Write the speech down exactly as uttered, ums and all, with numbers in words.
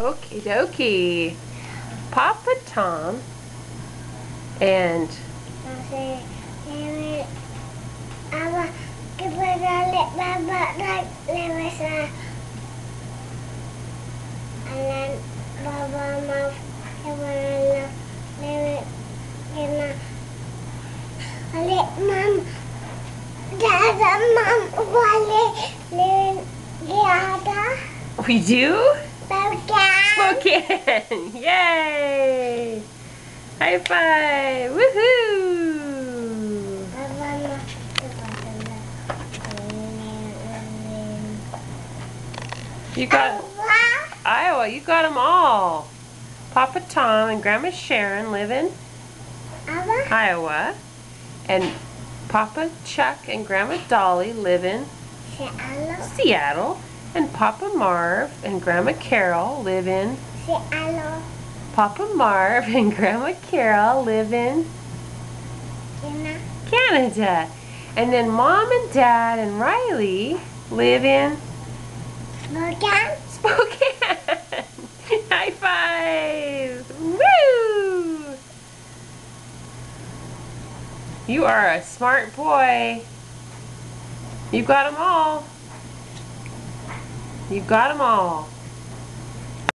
Okie dokie. Papa Tom and Mom, Dad, Mom, Wale, Dada, we do? Spokane. Spokane! Yay! High five! Woohoo! You got Iowa. You got them all. Papa Tom and Grandma Sharon live in Iowa, and Papa Chuck and Grandma Dolly live in Seattle, and Papa Marv and Grandma Carol live in Seattle. Papa Marv and Grandma Carol live in Canada, and then Mom and Dad and Riley live in Spokane. Spokane. High five! Woo! You are a smart boy. You got them all. You got them all.